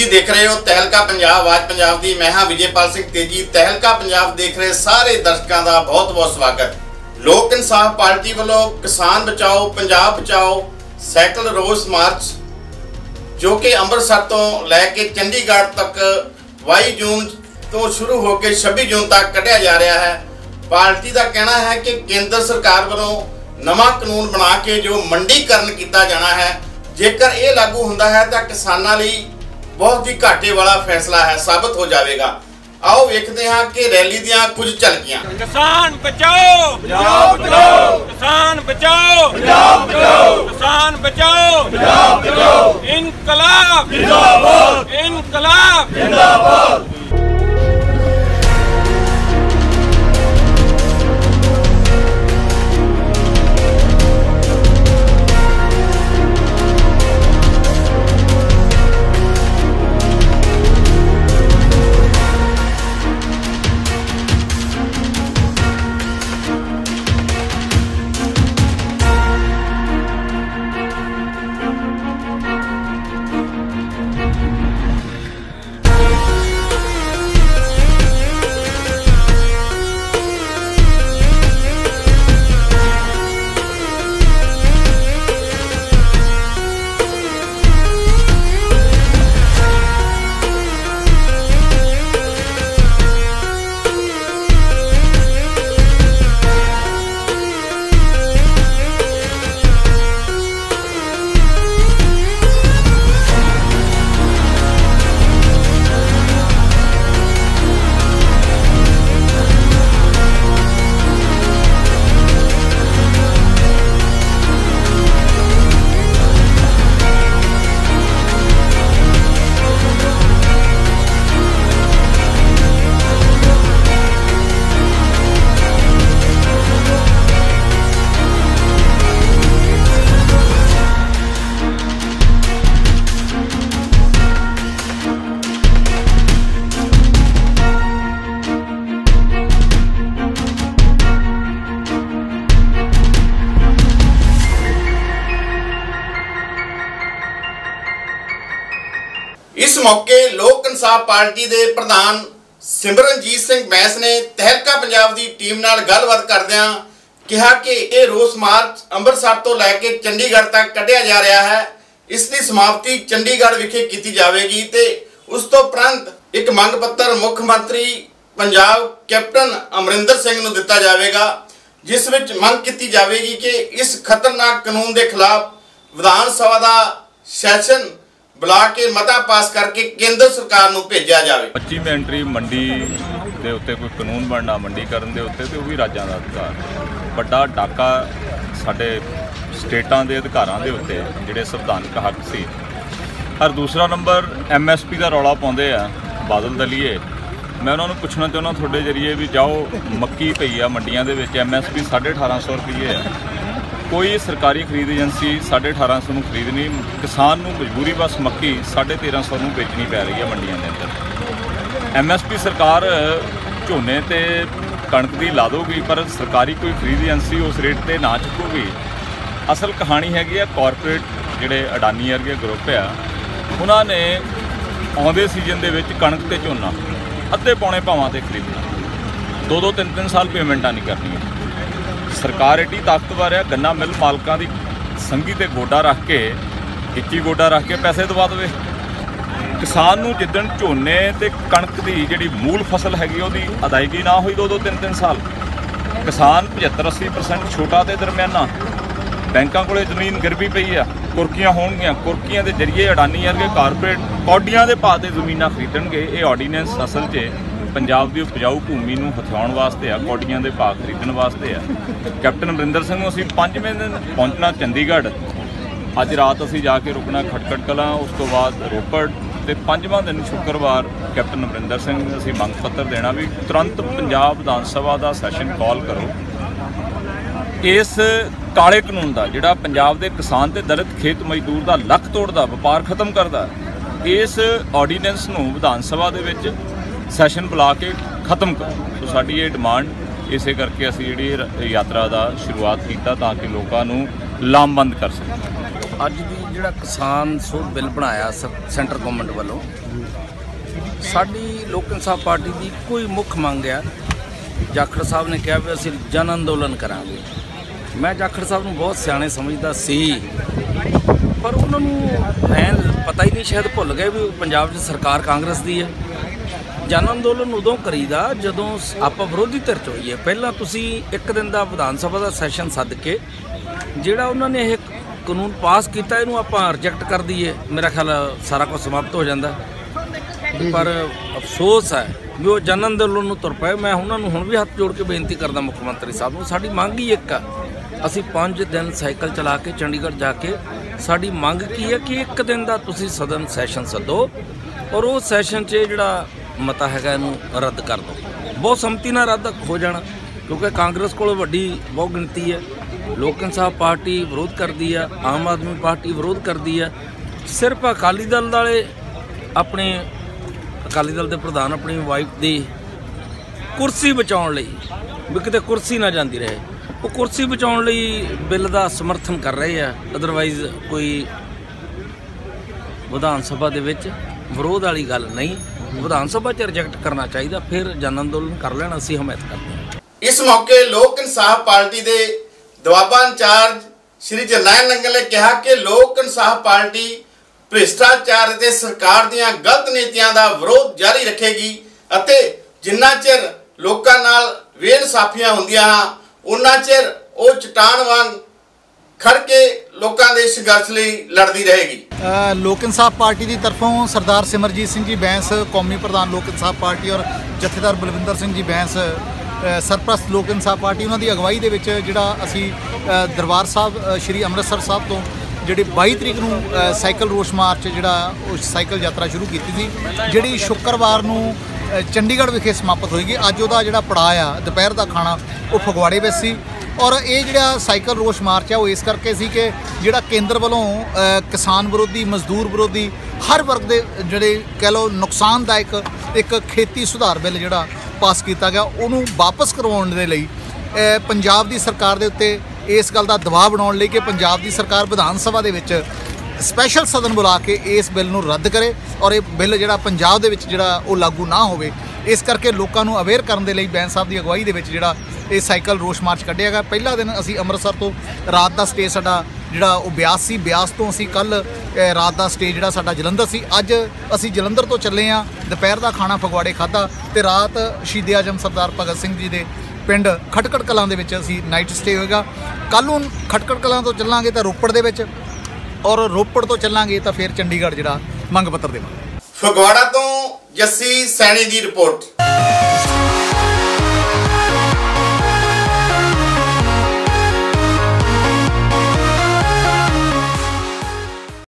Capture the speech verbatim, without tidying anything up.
देख रहे हो तहलका पंजाब आज पंजाब दी। मैं हाँ विजयपाल सिंह तेजी। तहलका पंजाब देख रहे सारे दर्शकों का बहुत बहुत स्वागत। लोक इंसाफ पार्टी वालों किसान बचाओ पंजाब बचाओ साइकिल रोस मार्च जो कि अमृतसर तो लैके चंडीगढ़ तक बाई जून तो शुरू होकर छब्बीस जून तक कढ़िया जा रहा है। पार्टी का कहना है कि केंद्र सरकार वालों नवा कानून बना के जो मंडीकरण किया जाना है, जेकर ये लागू होंदा है तो किसानों लिए बहुत ही घाटे वाला फैसला है साबित हो जाएगा। आओ देखते हैं कि रैली दियां कुछ झलकियां। किसान बचाओ पंजाब बचाओ, किसान बचाओ पंजाब बचाओ, किसान बचाओ पंजाब बचाओ। इनकलाब जिंदाबाद, इनकलाब जिंदाबाद। इस मौके लोक इंसाफ पार्टी के प्रधान सिमरनजीत सिंह बैस ने तहलका पंजाब की टीम नाल गलबात करदियां कहा कि यह रोस मार्च अमृतसर तो लैके चंडीगढ़ तक कढ़िया जा रहा है। इसकी समाप्ति चंडीगढ़ विखे की जाएगी ते उस तो उपरंत एक मंग पत्र मुख्यमंत्री पंजाब कैप्टन अमरिंदर सिंह नूं दिता जाएगा, जिस विच मंग की जाएगी कि इस खतरनाक कानून के खिलाफ विधान सभा का सैशन बुला के मता पास करके केंद्र सरकार नूं भेजा जाए। पच्चीस एंट्री मंडी के उत्ते कोई कानून बनना मंडीकरण के उत्ते तो भी राज्यों का अधिकार बड़ा डाका साडे स्टेटां दे अधिकारां दे उत्ते जिहड़े संविधानक हक सी। और दूसरा नंबर एम एस पी का रौला पाउंदे आ बादल दलीए। मैं उन्होंने पूछना चाहना थोड़े जरिए भी जाओ मक्की पई आ मंडियां दे विच एम एस पी साढ़े अठारह सौ रुपये है। कोई सरकारी खरीद एजेंसी साढ़े अठारह सौ खरीदनी, किसान नूं मजबूरी बस मक्की साढ़े तेरह सौ बेचनी पै रही है मंडियों के अंदर। एम एस पी सरकार झोने ते कणक की ला दोगी पर सरकारी कोई खरीद एजेंसी उस रेट पर ना चुकूगी। असल कहानी हैगी है कॉरपोरेट जिहड़े अडानी वर्गे ग्रुप आ उन्होंने आउंदे सीजन दे विच कणक ते झोना अद्धे पौने भावां ते खरीदना, दो दो तीन तीन साल पेमेंटा नहीं करनी। सरकार एडी ताकतवर है गन्ना मिल मालकों की संघी ते गोडा रख के इक्की गोडा रख के पैसे दवा दे। किसान नूं जिद्दण झोने ते कणक की जिहड़ी मूल फसल हैगी उहदी अदायगी ना हुई दो दो तीन तीन साल, किसान पचहत्तर अस्सी परसेंट छोटा ते दरम्याना बैंकों को जमीन गिरवी पई आ, कुरकियां होणगियां, कुरकियां के जरिए अडानी वर्गे कारपोरेट कौडियां के भाव से जमीनां खरीदणगे। ये ऑर्डीनेंस असल च पंजाब की उपजाऊ भूमि नूं हथियाउण वास्ते आ, कौडियां के भाव खरीदण वास्ते आ। कैप्टन अमरिंदर सिंह असीं पंजवें दिन पहुंचना चंडीगढ़, अज रात असीं जाके रुकना खटकड़ कलां, उस तो बाद रोपड़ ते पंजवां दिन शुक्रवार कैप्टन अमरिंदर सिंह असीं मंग पत्र देना भी तुरंत पंजाब विधान सभा का सैशन कॉल करो। इस काले कानून का जिहड़ा पंजाब के किसान ते दलित खेत मजदूर का लक तोड़दा व्यापार खत्म करदा, इस ऑर्डीनेंस नूं विधान सभा दे विच सैशन बुला के खत्म करो। तो साडी ये डिमांड इसे करके असीं जिहड़ी यात्रा का शुरुआत कीता ताकि लोगों को लामबंद कर सकें। ਅੱਜ ਦੀ ਜਿਹੜਾ ਕਿਸਾਨ ਸੋਧ ਬਿੱਲ ਬਣਾਇਆ ਸੈਂਟਰ ਗਵਰਨਮੈਂਟ ਵੱਲੋਂ, ਸਾਡੀ ਲੋਕ ਇਨਸਾਫ ਪਾਰਟੀ ਦੀ ਕੋਈ ਮੁੱਖ ਮੰਗ ਆ। ਜਾਖੜ ਸਾਹਿਬ ਨੇ ਕਿਹਾ ਵੀ ਅਸੀਂ ਜਨ ਅੰਦੋਲਨ ਕਰਾਂਗੇ। ਮੈਂ ਜਾਖੜ ਸਾਹਿਬ ਨੂੰ ਬਹੁਤ ਸਿਆਣੇ ਸਮਝਦਾ ਸੀ, ਪਰ ਉਹਨਾਂ ਨੂੰ ਐਂ ਪਤਾ ਹੀ ਨਹੀਂ, ਸ਼ਾਇਦ ਭੁੱਲ ਗਏ ਵੀ ਪੰਜਾਬ 'ਚ ਸਰਕਾਰ ਕਾਂਗਰਸ ਦੀ ਹੈ। ਜਨ ਅੰਦੋਲਨ ਉਦੋਂ ਕਰੀਦਾ ਜਦੋਂ ਆਪਾਂ ਵਿਰੋਧੀ ਧਿਰ 'ਚ ਹੋਈਏ। ਪਹਿਲਾਂ ਤੁਸੀਂ ਇੱਕ ਦਿਨ ਦਾ ਵਿਧਾਨ ਸਭਾ ਦਾ ਸੈਸ਼ਨ ਸੱਦ ਕੇ ਜਿਹੜਾ ਉਹਨਾਂ ਨੇ ਇਹ ਕਾਨੂੰਨ ਪਾਸ ਕੀਤਾ ਇਹਨੂੰ ਆਪਾਂ ਰਿਜੈਕਟ ਕਰ ਦਈਏ, ਮੇਰਾ ਖਿਆਲ ਸਾਰਾ ਕੁਝ ਸਮਾਪਤ ਹੋ ਜਾਂਦਾ। ਪਰ ਅਫਸੋਸ ਹੈ ਵੀ ਉਹ ਜਨ ਅੰਦੋਲਨ ਨੂੰ ਤੁਰ ਪਏ। ਮੈਂ ਉਹਨਾਂ ਨੂੰ ਹੁਣ ਵੀ ਹੱਥ ਜੋੜ ਕੇ ਬੇਨਤੀ ਕਰਦਾ ਮੁੱਖ ਮੰਤਰੀ ਸਾਹਿਬ ਨੂੰ, ਸਾਡੀ ਮੰਗ ਹੀ ਇੱਕ ਆ, ਅਸੀਂ ਪੰਜ ਦਿਨ ਸਾਈਕਲ ਚਲਾ ਕੇ ਚੰਡੀਗੜ੍ਹ ਜਾ ਕੇ ਸਾਡੀ ਮੰਗ ਕੀ ਹੈ ਕਿ ਇੱਕ ਦਿਨ ਦਾ ਤੁਸੀਂ ਸਦਨ ਸੈਸ਼ਨ ਸੱਦੋ ਔਰ ਉਹ ਸੈਸ਼ਨ 'ਚ ਜਿਹੜਾ ਮਤਾ ਹੈਗਾ ਇਹਨੂੰ ਰੱਦ ਕਰ ਦਿਓ। ਬਹੁਤ ਸੰਮਤੀ ਨਾਲ ਰੱਦ ਹੋ ਜਾਣਾ, ਕਿਉਂਕਿ ਕਾਂਗਰਸ ਕੋਲ ਵੱਡੀ ਬਹੁਤ ਗਿਣਤੀ ਹੈ। ਲੋਕ ਇਨਸਾਫ ਪਾਰਟੀ ਵਿਰੋਧ ਕਰਦੀ ਆ, ਆਮ ਆਦਮੀ ਪਾਰਟੀ ਵਿਰੋਧ ਕਰਦੀ ਆ। ਸਿਰਫ ਅਕਾਲੀ ਦਲ ਵਾਲੇ ਆਪਣੇ ਅਕਾਲੀ ਦਲ ਦੇ ਪ੍ਰਧਾਨ ਆਪਣੀ ਵਾਈਫ ਦੀ ਕੁਰਸੀ ਬਚਾਉਣ ਲਈ ਵੀ ਕਿਤੇ ਕੁਰਸੀ ਨਾ ਜਾਂਦੀ ਰਹੇ, ਉਹ ਕੁਰਸੀ ਬਚਾਉਣ ਲਈ ਬਿੱਲ ਦਾ ਸਮਰਥਨ ਕਰ ਰਹੇ ਆ। ਅਦਰਵਾਈਜ਼ ਕੋਈ ਵਿਧਾਨ ਸਭਾ ਦੇ ਵਿੱਚ ਵਿਰੋਧ ਵਾਲੀ ਗੱਲ ਨਹੀਂ, ਵਿਧਾਨ ਸਭਾ 'ਚ ਰਿਜੈਕਟ ਕਰਨਾ ਚਾਹੀਦਾ, ਫਿਰ ਜਨ ਅੰਦੋਲਨ ਕਰ ਲੈਣਾ, ਅਸੀਂ ਹਮਾਇਤ ਕਰਦੇ ਹਾਂ। ਇਸ ਮੌਕੇ ਲੋਕ ਇਨਸਾਫ ਪਾਰਟੀ ਦੇ ਦੁਆਬਾ ਇੰਚਾਰਜ ਸ਼੍ਰੀ ਜਰਨੈਲ ਨੰਗਲ ਨੇ ਕਿਹਾ ਕਿ ਲੋਕ ਇਨਸਾਫ ਪਾਰਟੀ ਭ੍ਰਿਸ਼ਟਾਚਾਰ ਅਤੇ ਸਰਕਾਰ ਦੀਆਂ ਗਲਤ ਨੀਤੀਆਂ ਦਾ ਵਿਰੋਧ ਜਾਰੀ ਰੱਖੇਗੀ ਅਤੇ ਜਿੰਨਾ ਚਿਰ ਲੋਕਾਂ ਨਾਲ ਬੇਇਨਸਾਫੀਆਂ ਹੁੰਦੀਆਂ ਉਨਾ ਚਿਰ ਉਹ ਚਟਾਨ ਵਾਂਗ ਖੜ ਕੇ ਲੋਕਾਂ ਦੇ ਸੰਘਰਸ਼ ਲਈ ਲੜਦੀ ਰਹੇਗੀ। ਲੋਕ ਇਨਸਾਫ ਪਾਰਟੀ ਦੀ ਤਰਫੋਂ ਸਰਦਾਰ ਸਿਮਰਜੀਤ ਸਿੰਘ ਜੀ ਬੈਂਸ ਕੌਮੀ ਪ੍ਰਧਾਨ ਲੋਕ ਇਨਸਾਫ ਪਾਰਟੀ ਔਰ ਜਥੇਦਾਰ ਬਲਵਿੰਦਰ ਸਿੰਘ ਜੀ ਬੈਂਸ ਸਰਪ੍ਰਸਤ ਲੋਕ ਇਨਸਾਫ ਪਾਰਟੀ, ਉਹਨਾਂ ਦੀ ਅਗਵਾਈ ਦੇ ਵਿੱਚ ਜਿਹੜਾ ਅਸੀਂ ਦਰਬਾਰ ਸਾਹਿਬ ਸ਼੍ਰੀ ਅੰਮ੍ਰਿਤਸਰ ਸਾਹਿਬ ਤੋਂ ਜਿਹੜੀ ਬਾਈ ਤਰੀਕ ਨੂੰ ਸਾਈਕਲ ਰੋਸ ਮਾਰਚ ਜਿਹੜਾ ਉਹ ਸਾਈਕਲ ਯਾਤਰਾ ਸ਼ੁਰੂ ਕੀਤੀ ਸੀ, ਜਿਹੜੀ ਸ਼ੁੱਕਰਵਾਰ ਨੂੰ ਚੰਡੀਗੜ੍ਹ ਵਿਖੇ ਸਮਾਪਤ ਹੋਏਗੀ। ਅੱਜ ਉਹਦਾ ਜਿਹੜਾ ਪੜਾਅ ਆ ਦੁਪਹਿਰ ਦਾ ਖਾਣਾ ਉਹ ਫਗਵਾੜੇ ਵਿੱਚ ਸੀ। ਔਰ ਇਹ ਜਿਹੜਾ ਸਾਈਕਲ ਰੋਸ ਮਾਰਚ ਆ ਉਹ ਇਸ ਕਰਕੇ ਸੀ ਕਿ ਜਿਹੜਾ ਕੇਂਦਰ ਵੱਲੋਂ ਕਿਸਾਨ ਵਿਰੋਧੀ, ਮਜ਼ਦੂਰ ਵਿਰੋਧੀ, ਹਰ ਵਰਗ ਦੇ ਜਿਹੜੇ ਕਹਿ ਲਓ ਨੁਕਸਾਨਦਾਇਕ ਇੱਕ ਖੇਤੀ ਸੁਧਾਰ ਬਿੱਲ ਜਿਹੜਾ ਪਾਸ ਕੀਤਾ ਗਿਆ, ਉਹਨੂੰ ਵਾਪਸ ਕਰਵਾਉਣ ਦੇ ਲਈ ਪੰਜਾਬ ਦੀ ਸਰਕਾਰ ਦੇ ਉੱਤੇ ਇਸ ਗੱਲ ਦਾ ਦਬਾਅ ਬਣਾਉਣ ਲਈ ਕਿ ਪੰਜਾਬ ਦੀ ਸਰਕਾਰ ਵਿਧਾਨ ਸਭਾ ਦੇ ਵਿੱਚ ਸਪੈਸ਼ਲ ਸਦਨ ਬੁਲਾ ਕੇ ਇਸ ਬਿੱਲ ਨੂੰ ਰੱਦ ਕਰੇ ਔਰ ਇਹ ਬਿੱਲ ਜਿਹੜਾ ਪੰਜਾਬ ਦੇ ਵਿੱਚ ਜਿਹੜਾ ਉਹ ਲਾਗੂ ਨਾ ਹੋਵੇ। ਇਸ ਕਰਕੇ ਲੋਕਾਂ ਨੂੰ ਅਵੇਅਰ ਕਰਨ ਦੇ ਲਈ ਬੈਂਸ ਸਾਹਿਬ ਦੀ ਅਗਵਾਈ ਦੇ ਵਿੱਚ ਜਿਹੜਾ ਇਹ ਸਾਈਕਲ ਰੋਸ ਮਾਰਚ ਕੱਢਿਆ ਗਿਆ। ਪਹਿਲਾ ਦਿਨ ਅਸੀਂ ਅੰਮ੍ਰਿਤਸਰ ਤੋਂ, ਰਾਤ ਦਾ ਸਟੇ ਸਾਡਾ ਜਿਹੜਾ ਉਹ ਬਿਆਸ ਸੀ, ਬਿਆਸ ਤੋਂ ਅਸੀਂ ਕੱਲ੍ਹ ਰਾਤ ਦਾ ਸਟੇ ਜਿਹੜਾ ਸਾਡਾ ਜਲੰਧਰ ਸੀ। ਅੱਜ ਅਸੀਂ ਜਲੰਧਰ ਤੋਂ ਚੱਲੇ ਹਾਂ, ਦੁਪਹਿਰ ਦਾ ਖਾਣਾ ਫਗਵਾੜੇ ਖਾਧਾ ਤੇ ਰਾਤ ਸ਼ਹੀਦ ਆਜ਼ਮ ਸਰਦਾਰ ਭਗਤ ਸਿੰਘ ਜੀ ਦੇ ਪਿੰਡ ਖਟਕੜ ਕਲਾਂ ਦੇ ਵਿੱਚ ਅਸੀਂ ਨਾਈਟ ਸਟੇ ਹੋਏਗਾ। ਕੱਲ੍ਹ ਨੂੰ ਖਟਕੜ ਕਲਾਂ ਤੋਂ ਚੱਲਾਂਗੇ ਤਾਂ ਰੋਪੜ ਦੇ ਵਿੱਚ, ਔਰ ਰੋਪੜ ਤੋਂ ਚੱਲਾਂਗੇ ਤਾਂ ਫਿਰ ਚੰਡੀਗੜ੍ਹ ਜਿਹੜਾ ਮੰਗ ਪੱਤਰ ਦੇਵਾਂਗੇ। ਫਗਵਾੜਾ ਤੋਂ ਜੱਸੀ ਸੈਣੀ ਦੀ ਰਿਪੋਰਟ।